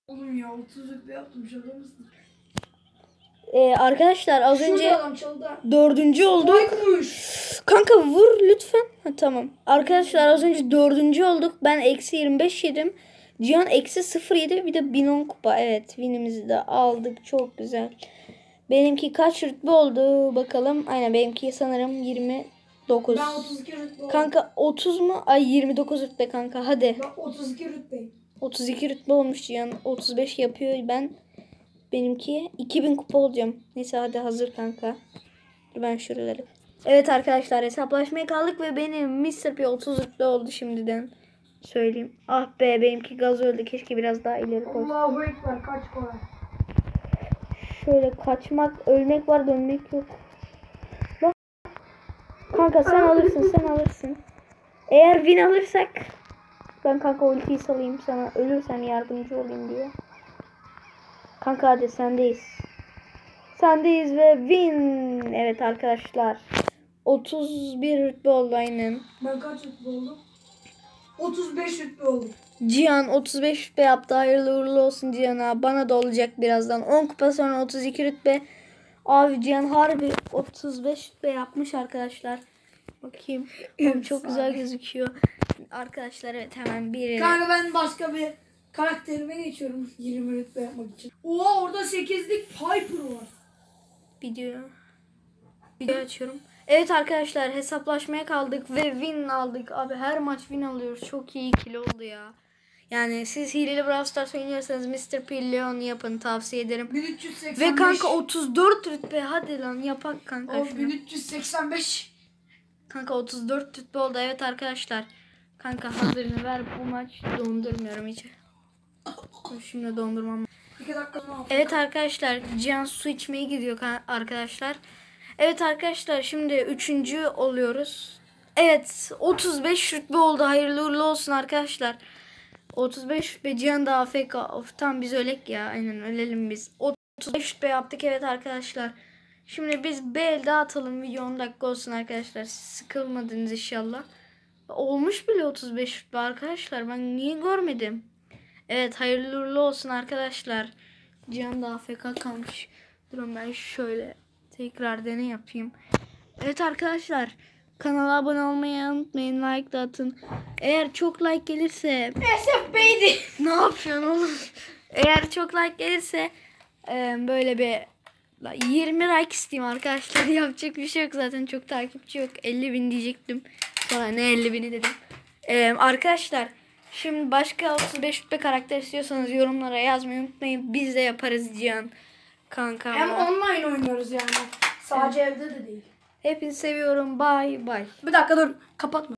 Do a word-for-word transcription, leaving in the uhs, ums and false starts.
Oğlum ya otuz rütbe yaptım şaka mısın? Ee, arkadaşlar az Şurada önce adam çaldı. dördüncü olduk. Baykuş. Kanka vur lütfen. Ha, tamam. Arkadaşlar az önce dördüncü olduk. Ben eksi yirmi beş yedim. Cihan eksi sıfır yedi. Bir de bin on kupa. Evet winimizi de aldık. Çok güzel. Benimki kaç rütbe oldu bakalım. Aynen benimki sanırım yirmi dokuz. Ben otuz iki rütbe oldum. Kanka otuz mu? Ay yirmi dokuz rütbe kanka hadi. Ben otuz iki rütbeyim. otuz iki rütbe olmuş Cihan. otuz beş yapıyor ben. Benimki iki bin kupa olacağım. Neyse hadi hazır kanka. Dur ben şuraları. Evet arkadaşlar hesaplaşmaya kaldık ve benim mister P otuz rütbe oldu şimdiden. Söyleyeyim. Ah be benimki gaz öldü. Keşke biraz daha ileri koysam. Allahu Ekber kaç kolay. Şöyle kaçmak, ölmek var, dönmek yok. Bak. Kanka sen alırsın, sen alırsın. Eğer win alırsak ben kanka ultiyi salayım sana. Ölürsen yardımcı olayım diye. Kanka hadi sendeyiz. Sendeyiz ve win. Evet arkadaşlar. otuz bir rütbe oldu aynen. Ben kaç rütbe oldum? otuz beş rütbe oldum. Cihan otuz beş rütbe yaptı. Hayırlı uğurlu olsun Cihan'a. Bana da olacak birazdan. on kupa sonra otuz iki rütbe. Abi Cihan harbi otuz beş rütbe yapmış arkadaşlar. Bakayım. Oğlum çok güzel gözüküyor. Arkadaşlar evet hemen bir. Kanka ben başka bir karakterime geçiyorum yirmi rütbe yapmak için. Oha orada sekizlik Piper var. Video. Video açıyorum. Evet arkadaşlar hesaplaşmaya kaldık ve win aldık. Abi her maç win alıyoruz. Çok iyi ikili oldu ya. Yani siz hileli Brawl Stars oynuyorsanız mister P Leon yapın tavsiye ederim. bin üç yüz seksen beş. Ve kanka otuz dört rütbe hadi lan yapak kanka O şunu. bin üç yüz seksen beş. Kanka otuz dört rütbe oldu evet arkadaşlar. Kanka hazırını ver bu maç dondurmuyorum hiç. Şimdi dondurmam. iki dakika ne yapayım? Evet arkadaşlar Cihan su içmeye gidiyor arkadaşlar. Evet arkadaşlar şimdi üçüncü oluyoruz. Evet otuz beş rütbe oldu. Hayırlı uğurlu olsun arkadaşlar. otuz beş rütbe Cihan da A F K. Of tam biz ölek ya. Aynen ölelim biz. otuz beş rütbe yaptık evet arkadaşlar. Şimdi biz bir el daha atalım. Video on dakika olsun arkadaşlar. Siz sıkılmadınız inşallah. Olmuş bile otuz beş rütbe arkadaşlar. Ben niye görmedim? Evet hayırlı uğurlu olsun arkadaşlar. Cihan da A F K kalmış. Durun ben şöyle tekrar deney yapayım. Evet arkadaşlar kanala abone olmayı unutmayın. Like da atın. Eğer çok like gelirse S F B'ydi. ne yapıyorsun oğlum? Eğer çok like gelirse e, böyle bir yirmi like isteyeyim arkadaşlar. Yapacak bir şey yok zaten çok takipçi yok. elli bin diyecektim. Sonra ne elli bini dedim. E, arkadaşlar şimdi başka otuz beş rütbe karakter istiyorsanız yorumlara yazmayı unutmayın. Biz de yaparız Cihan. Kanka. Hem online oynuyoruz yani. Sadece evde de değil. Hepinizi seviyorum. Bye bye. Bir dakika dur. Kapatma.